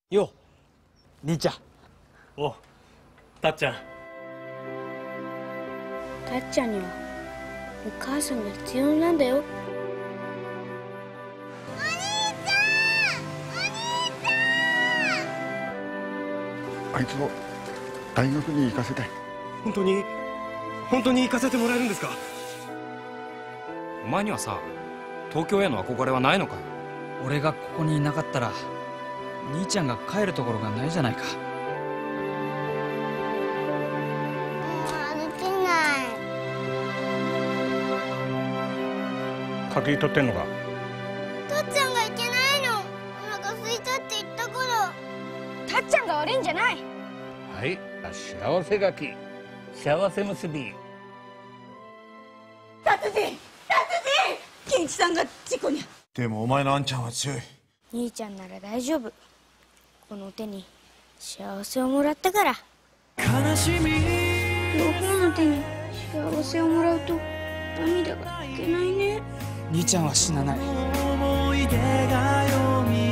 よう兄ちゃん。 お、たっちゃん。 たっちゃんにはお母さんが必要なんだよ。 あいつを大学に行かせたい。 本当に行かせてもらえるんですか？ お前にはさ、東京への憧れはないのかよ。 俺がここにいなかったら兄ちゃんが帰るところがないじゃないか。 歩けない。 鍵取ってんのか？ たっちゃんがいけないの。お腹空いたって言ったから。たっちゃんが悪いんじゃない。 はい、幸せガキ、幸せ結び。 達人健一さんが事故に。 でもお前のあんちゃんは強い。 兄ちゃんなら大丈夫。この手に幸せをもらったから。 悲しみ両方の手に幸せをもらうと涙がいけないね。 兄ちゃんは死なない。 思い出がよみ